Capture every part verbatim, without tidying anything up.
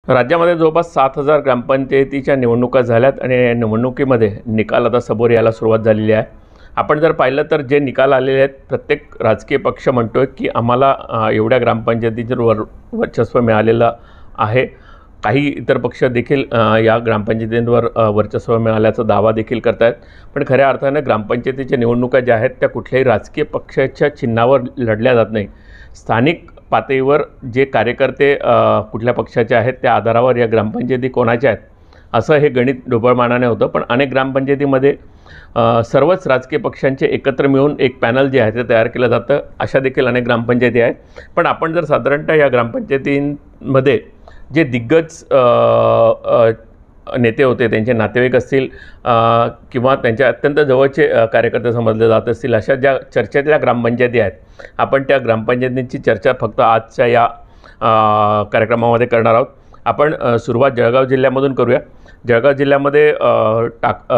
राज्यामध्ये जवळपास सात हजार ग्रामपंचायतीच्या निवडणुका झाल्यात आणि या निवडणुकीमध्ये निकाल आता समोर यायला सुरुवात झालेली आहे। आपण जर पाहिलं तर जे निकाल आलेले आहेत, प्रत्येक राजकीय पक्ष म्हणतोय की आम्हाला एवढ्या ग्रामपंचायतींवर वर वर्चस्व मिळालेलं आहे। काही इतर पक्ष देखील या ग्रामपंचायतींवर वर्चस्व मिळाल्याचा दावा देखील करतात। पण खऱ्या अर्थाने ग्रामपंचायतीच्या निवडणुका ज्या आहेत त्या कुठल्याही राजकीय पक्षाच्या चिन्हावर लढल्या जात नाही। स्थानिक पातळीवर जे कार्यकर्ते कुठल्या पक्षाचे आहेत त्या आधारावर या ग्रामपंचायती कोणाच्या आहेत असं हे गणित ढोबळमानाने होतं। पण अनेक ग्रामपंचायतीमध्ये सर्वच राजकीय पक्षांचे एकत्र मिळून एक पॅनल जे आहे ते तयार केलं जातं। अशा देखील अनेक ग्रामपंचायती आहेत। पण आपण जर साधारणतः या ग्रामपंचायतींमध्ये जे दिग्गज नेते होते, त्यांचे नातेवाईक असतील किंवा त्यांच्या अत्यंत जवळचे कार्यकर्ते समजले जात असतील, अशा ज्या चर्चेतल्या ग्रामपंचायती आहेत, आपण त्या ग्रामपंचायतींची चर्चा फक्त आजच्या या कार्यक्रमामध्ये करणार आहोत। आपण सुरुवात जळगाव जिल्ह्यामधून करूया। जळगाव जिल्ह्यामध्ये टाक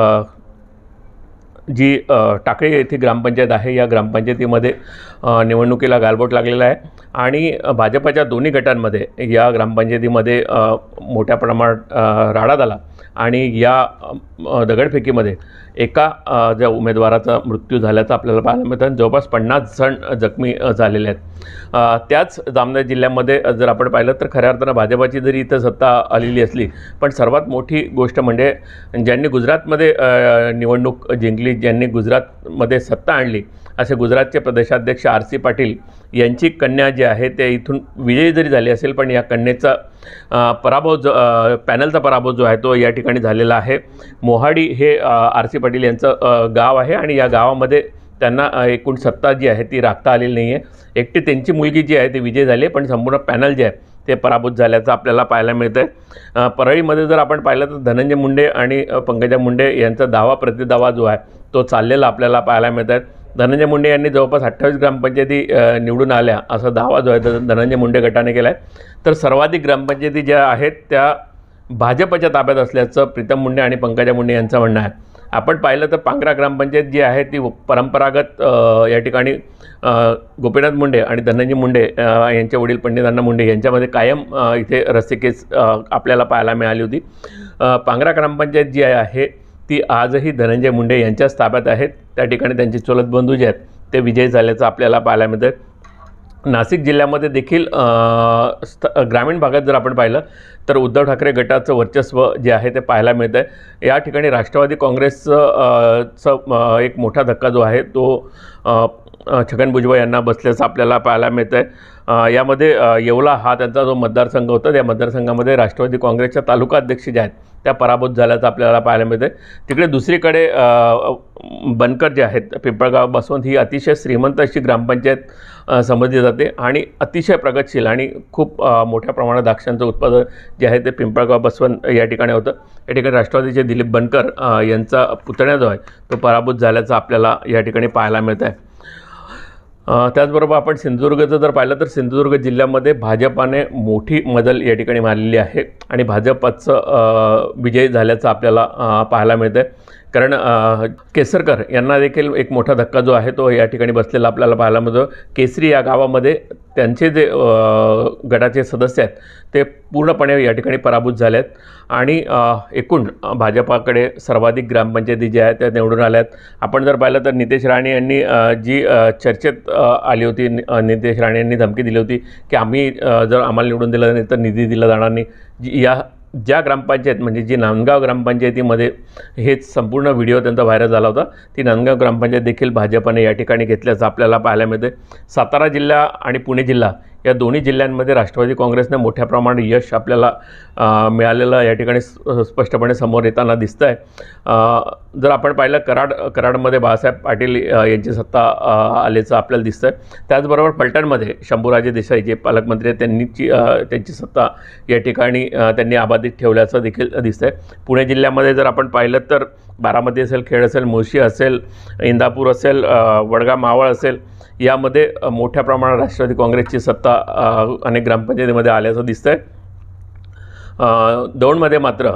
जी टाकळी येथे ग्रामपंचायत आहे, या ग्रामपंचायतीमध्ये निवडणुकीला गालबोट लागलेला आहे आणि भाजपच्या दोन्ही गटांमध्ये या ग्रामपंचायतीमध्ये मोठ्या प्रमाणात राडा झाला आणि या दगडफेकीमध्ये एका ज्या उमेदवाराचा मृत्यू झाल्याचं आपल्याला पाहायला मिळतं। जवळपास पन्नास जण जखमी झालेले आहेत। त्याच जामनेर जिल्ह्यामध्ये जर आपण पाहिलं तर खऱ्या अर्थानं भाजपची जरी इथं सत्ता आलेली असली, पण सर्वात मोठी गोष्ट म्हणजे ज्यांनी गुजरातमध्ये निवडणूक जिंकली, ज्यांनी गुजरातमध्ये सत्ता आणली, असे गुजरातचे प्रदेशाध्यक्ष आर सी पाटील यांची कन्या जी आहे ते इथून विजयी जरी झाली असेल, पण या कन्येचा पराभव जो पॅनलचा पराभव जो आहे तो या ठिकाणी झालेला आहे। मोहाडी हे आर सी पाटील यांचं गाव आहे आणि या गावामध्ये त्यांना एकूण सत्ता जी आहे ती राखता आलेली नाही आहे। एकटी त्यांची मुलगी जी आहे ती विजय झाली, पण संपूर्ण पॅनल जे आहे ते पराभूत झाल्याचं आपल्याला पाहायला मिळतं आहे। परळीमध्ये जर आपण पाहिलं तर धनंजय मुंडे आणि पंकजा मुंडे यांचा दावा प्रतिदावा जो आहे तो चाललेला आपल्याला पाहायला मिळत आहे। धनंजय मुंडे यांनी जवळपास अठ्ठावीस ग्रामपंचायती निवडून आल्या असा दावा जो आहे तो धनंजय मुंडे गटाने केला आहे। तर सर्वाधिक ग्रामपंचायती ज्या आहेत त्या भाजपच्या ताब्यात असल्याचं प्रीतम मुंडे आणि पंकजा मुंडे यांचं म्हणणं आहे। आपण पाहिलं तर पांगरा ग्रामपंचायत जी आहे ती परंपरागत या ठिकाणी गोपीनाथ मुंडे आणि धनंजय मुंडे यांचे वडील पंडितांना मुंडे यांच्यामध्ये कायम इथे रस्सीकेस आपल्याला पाहायला मिळाली होती। पांगरा ग्रामपंचायत जी आहे ती आजही धनंजय मुंडे यांच्याच ताब्यात आहेत। त्या ठिकाणी त्यांचे चुलत बंधू जे आहेत ते विजयी झाल्याचं आपल्याला पाहायला मिळतं। नाशिक जिल्ह्यामध्ये देखील ग्रामीण भागात जर आपण पाहिलं तर उद्धव ठाकरे गटाचं वर्चस्व जे आहे ते पाहायला मिळतं आहे। या ठिकाणी राष्ट्रवादी काँग्रेसचं एक मोठा धक्का जो आहे तो छगन भुजबळ यांना बसल्याचं आपल्याला पाहायला मिळतं आहे। यामध्ये येवला हा त्यांचा जो मतदारसंघ होता, त्या मतदारसंघामध्ये राष्ट्रवादी काँग्रेसच्या तालुका अध्यक्ष ज्या आहेत त्या पराभूत झाल्याचं आपल्याला पाहायला मिळतं आहे। तिकडे दुसरीकडे बनकर जे आहेत, पिंपळगाव बसवंत ही अतिशय श्रीमंत अशी ग्रामपंचायत समजली जाते आणि अतिशय प्रगतशील आणि खूप मोठ्या प्रमाणात द्राक्षांचं उत्पादन जे आहे ते पिंपळगाव बसवंत या ठिकाणी होतं। या ठिकाणी राष्ट्रवादीचे दिलीप बनकर यांचा पुतण्या जो आहे तो पराभूत झाल्याचं आपल्याला या ठिकाणी पाहायला मिळतं आहे। त्याचबरोबर आपण सिंधुदुर्गचं जर पाहिलं तर सिंधुदुर्ग जिल्ह्यामध्ये भाजपाने मोठी मजल या ठिकाणी मारलेली आहे आणि भाजपचं विजय झाल्याचं आपल्याला पाहायला मिळतं आहे। कारण केसरकर यांना देखील एक मोठा धक्का जो आहे तो या ठिकाणी बसलेला आपल्याला पाहायला मिळतो। केसरी या गावामध्ये त्यांचे जे गटाचे सदस्य आहेत ते पूर्णपणे या ठिकाणी पराभूत झाले आहेत आणि एकूण भाजपाकडे सर्वाधिक ग्रामपंचायती ज्या आहेत त्या निवडून आल्या आहेत। आपण जर पाहिलं तर नितेश राणे यांनी जी चर्चेत आली होती, नितेश राणे यांनी धमकी दिली होती की आम्ही जर आम्हाला निवडून दिलं नाही तर निधी दिला जाणार नाही। या ज्या ग्रामपंचायत म्हणजे जी नांदगाव ग्रामपंचायतीमध्ये हेच संपूर्ण व्हिडिओ त्यांचा व्हायरल झाला होता, ती नांदगाव ग्रामपंचायत देखील भाजपने या ठिकाणी घेतल्याचं आपल्याला पाहायला मिळते। सातारा जिल्हा आणि पुणे जिल्हा या दोन्ही जिल्ह्यांमध्ये राष्ट्रवादी काँग्रेसने मोठ्या प्रमाणात यश आपल्याला मिळालेलं या ठिकाणी स्पष्टपणे समोर येताना दिसतं आहे। जर आपण पाहिलं कराड कराडमध्ये बाळासाहेब पाटील यांची सत्ता आल्याचं आपल्याला दिसतं आहे। त्याचबरोबर फलटणमध्ये शंभूराजे देसाई जे पालकमंत्री आहेत त्यांनीची त्यांची सत्ता या ठिकाणी त्यांनी अबाधित ठेवल्याचं देखील दिसतं आहे। पुणे जिल्ह्यामध्ये जर आपण पाहिलं तर बारामती असेल, खेड असेल, मुळशी असेल, इंदापूर असेल, वडगाव मावळ असेल, यामध्ये मोठ्या प्रमाणात राष्ट्रवादी काँग्रेसची सत्ता अनेक ग्रामपंचायतीमध्ये आल्याचं दिसतं आहे। दौंडमध्ये मात्र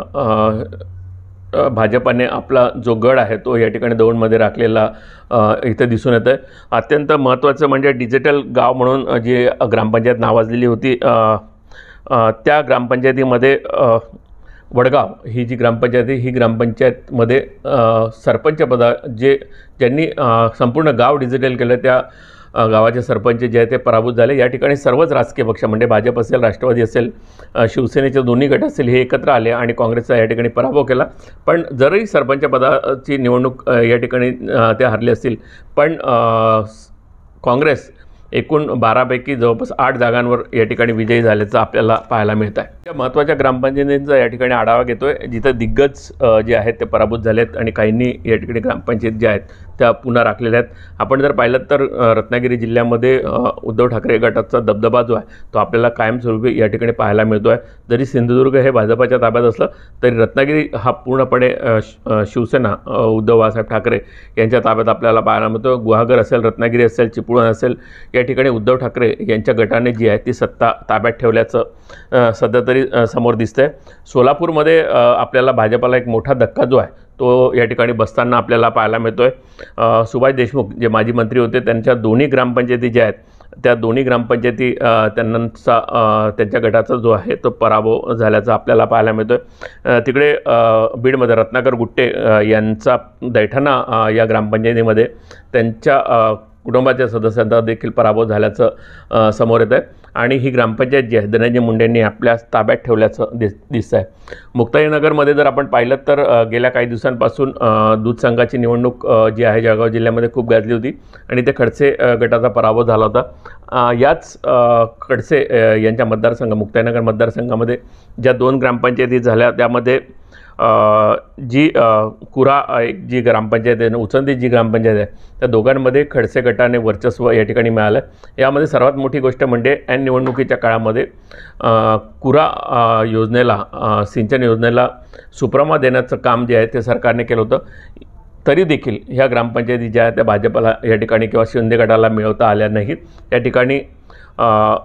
भाजपने आपला जो गड आहे तो या ठिकाणी दौंडमध्ये राखलेला इथे दिसून येतं आहे। अत्यंत महत्त्वाचं म्हणजे डिजिटल गाव म्हणून जी ग्रामपंचायत नावाजलेली होती अ, त्या ग्रामपंचायतीमध्ये अ, वडगाव ही जी ग्रामपंचायत आहे ही ग्रामपंचायतमध्ये अ, सरपंच पदा जे ज्यांनी अ, संपूर्ण गाव डिजिटल केलं त्या अ, गावाचे सरपंच जे आहे ते पराभूत झाले। या ठिकाणी सर्वच राजकीय पक्ष म्हणजे भाजप असेल, राष्ट्रवादी असेल, अ, शिवसेनेचे दोन्ही गट असेल हे एकत्र आले आणि काँग्रेसचा या ठिकाणी पराभव केला। पण जरही सरपंच पदाची निवडणूक अ, या ठिकाणी अ, ते हरले असतील पण अ, काँग्रेस एकूण बारापैकी जवळपास आठ जागांवर या ठिकाणी विजयी झाल्याचं आपल्याला पाहायला मिळत आहे। त्या महत्त्वाच्या ग्रामपंचायतींचा या ठिकाणी आढावा घेतोय जिथं दिग्गज अ, जे आहेत ते पराभूत झालेत आणि काहींनी या ठिकाणी ग्रामपंचायत ज्या आहेत त्या पुन्हा राखलेल्या आहेत। आपण जर पाहिलं तर अ, रत्नागिरी जिल्ह्यामध्ये अ, उद्धव ठाकरे गटाचा दबदबा जो आहे तो आपल्याला कायमस्वरूपी या ठिकाणी पाहायला मिळतो आहे। जरी सिंधुदुर्ग हे भाजपाच्या ताब्यात असलं तरी रत्नागिरी हा पूर्णपणे अ, अ, शिवसेना अ, उद्धव बाळासाहेब ठाकरे यांच्या ताब्यात आपल्याला पाहायला मिळतो। गुहागर असेल, रत्नागिरी असेल, चिपळूण असेल या ठिकाणी उद्धव ठाकरे यांच्या गटाने जी आहे ती सत्ता ताब्यात ठेवल्याचं अ, सध्या तरी अ, समोर दिसतंय। सोलापूरमध्ये अ, आपल्याला भाजपाला एक मोठा धक्का जो आहे तो या ठिकाणी बसताना आपल्याला पाहायला मिळतोय। अ, सुभाष देशमुख जे माजी मंत्री होते त्यांच्या दोन्ही ग्रामपंचायती ज्या आहेत त्या दोन्ही ग्रामपंचायती अ, त्यांचा अ, त्यांच्या गटाचा जो आहे तो पराभव झाल्याचा आपल्याला पाहायला मिळतोय। अ, तिकडे अ, बीडमध्ये रत्नाकर गुट्टे अ, यांचा दैठणा अ, या ग्रामपंचायतीमध्ये त्यांच्या अ, कुटुंबाच्या सदस्यांचा देखील पराभव झाल्याचं अ, समोर येत आहे आणि ही ग्रामपंचायत जी आहे धनंजय मुंडेंनी आपल्या ताब्यात ठेवल्याचं दिस दिसतं आहे। मुक्ताईनगरमध्ये जर आपण पाहिलं तर अ, गेल्या काही दिवसांपासून अ, दूध संघाची निवडणूक अ, जी आहे जळगाव जिल्ह्यामध्ये खूप गाजली होती आणि ते खडसे अ, गटाचा पराभव झाला होता। अ, याच अ, खडसे अ, यांच्या मतदारसंघ मुक्ताईनगर मतदारसंघामध्ये ज्या दोन ग्रामपंचायती झाल्या त्यामध्ये अ, जी अ, कुरा अ, एक जी ग्रामपंचायत आहे आणि उचंदी जी ग्रामपंचायत आहे त्या दोघांमध्ये खडसे गटाने वर्चस्व या ठिकाणी मिळालं। यामध्ये सर्वात मोठी गोष्ट म्हणजे ऐन निवडणुकीच्या काळामध्ये अ, कुरा अ, योजनेला अ, सिंचन योजनेला सुप्रमा देण्याचं काम जे आहे ते सरकारने केलं होतं। तरी देखील ह्या ग्रामपंचायती ज्या आहेत त्या भाजपला या ठिकाणी किंवा शिंदे गटाला मिळवता आल्या नाहीत। या ठिकाणी अ,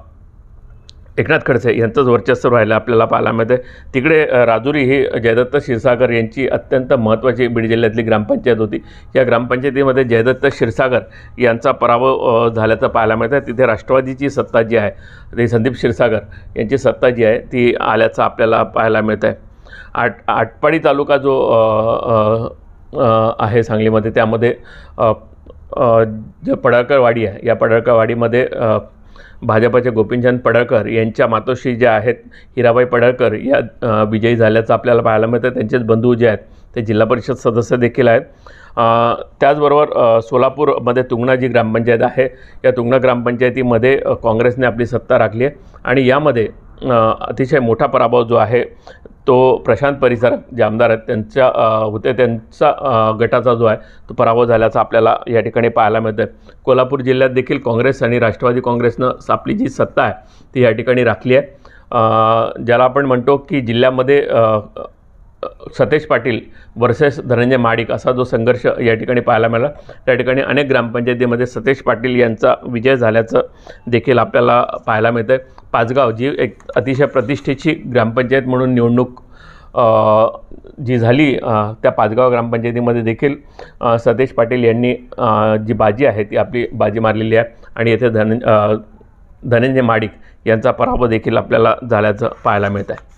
एकनाथ खडसे यांचंच वर्चस्व राहिलं आपल्याला पाहायला मिळते। तिकडे अ, राजुरी ही जयदत्त क्षीरसागर यांची अत्यंत महत्त्वाची बीड जिल्ह्यातली ग्रामपंचायत होती। या ग्रामपंचायतीमध्ये जयदत्त क्षीरसागर यांचा पराभव अ, झाल्याचं पाहायला मिळतं आहे। तिथे राष्ट्रवादीची सत्ता जी आहे ती संदीप क्षीरसागर यांची सत्ता जी आहे ती आल्याचं आपल्याला पाहायला मिळतं आहे। आट आटपाडी तालुका जो अ, अ, अ, आहे सांगलीमध्ये त्यामध्ये अ, अ, जे पडळकरवाडी आहे या पडळकरवाडीमध्ये अ, भाजपाचे गोपीचंद पडळकर यांच्या मातोश्री ज्या आहेत हिराबाई पडळकर या अ, विजयी झाल्याचं आपल्याला पाहायला मिळतं। त्यांचेच बंधू जे आहेत ते जिल्हा परिषद सदस्य देखील आहेत। अ, त्याचबरोबर अ, सोलापूरमध्ये तुंगणा जी ग्रामपंचायत आहे या तुंगणा ग्रामपंचायतीमध्ये अ, काँग्रेसने आपली सत्ता राखली आहे आणि यामध्ये अ, अतिशय मोठा पराभव जो आहे तो प्रशांत परिसर जे आमदार आहेत त्यांच्या अ, होते त्यांचा अ, गटाचा जो आहे तो पराभव झाल्याचा आपल्याला या ठिकाणी पाहायला मिळतं आहे। कोल्हापूर जिल्ह्यात देखील काँग्रेस आणि राष्ट्रवादी काँग्रेसनं आपली जी सत्ता आहे ती या ठिकाणी राखली आहे। अ, ज्याला आपण म्हणतो की जिल्ह्यामध्ये अ, सतेज पाटील वर्सेस धनंजय महाडिक असा जो संघर्ष या ठिकाणी पाहायला मिळाला त्या ठिकाणी अनेक ग्रामपंचायतीमध्ये सतेज पाटील यांचा विजय झाल्याचं देखील आपल्याला पाहायला मिळतं आहे। पाचगाव जी एक अतिशय प्रतिष्ठेची ग्रामपंचायत म्हणून निवडणूक अ, जी झाली अ, त्या पाचगाव ग्रामपंचायतीमध्ये देखील अ, सतेज पाटील यांनी अ, जी बाजी आहे ती आपली बाजी मारलेली आहे आणि येथे धन अ, धनंजय महाडिक यांचा पराभव देखील आपल्याला झाल्याचं पाहायला मिळतं आहे।